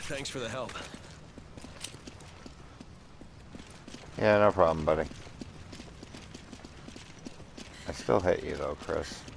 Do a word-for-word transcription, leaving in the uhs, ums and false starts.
Thanks for the help. Yeah, no problem, buddy. I still hate you though, Chris.